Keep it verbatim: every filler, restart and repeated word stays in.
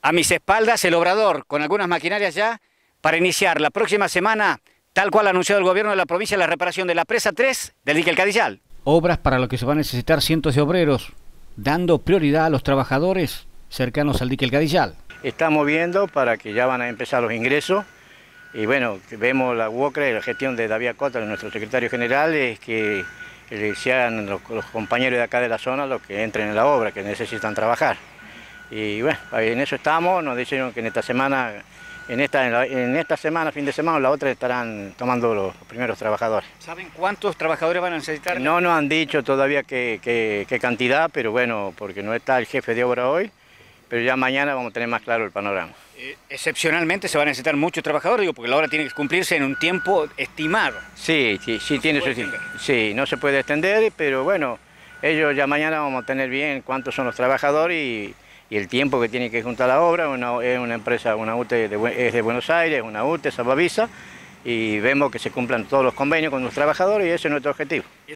A mis espaldas el obrador, con algunas maquinarias ya, para iniciar la próxima semana, tal cual ha anunciado el gobierno de la provincia, la reparación de la presa tres del dique El Cadillal. Obras para lo que se van a necesitar cientos de obreros, dando prioridad a los trabajadores cercanos al dique El Cadillal. Estamos viendo para que ya van a empezar los ingresos y bueno, vemos la U O C R A y la gestión de David Acota, nuestro secretario general, es que, que se hagan los, los compañeros de acá de la zona los que entren en la obra, que necesitan trabajar. Y bueno, en eso estamos, nos dijeron que en esta semana, en esta, en, la, en esta semana, fin de semana, la otra estarán tomando los primeros trabajadores. ¿Saben cuántos trabajadores van a necesitar? No nos han dicho todavía qué, qué, qué cantidad, pero bueno, porque no está el jefe de obra hoy, pero ya mañana vamos a tener más claro el panorama. Eh, excepcionalmente se van a necesitar muchos trabajadores, digo, porque la obra tiene que cumplirse en un tiempo estimado. Sí, sí, sí, no tiene su tiempo. Sí, no se puede extender, pero bueno, ellos ya mañana vamos a tener bien cuántos son los trabajadores y, y el tiempo que tiene que juntar la obra. Una, es una empresa, una U T E de, es de Buenos Aires, una U T E, Salvavisa, y vemos que se cumplan todos los convenios con los trabajadores y ese es nuestro objetivo.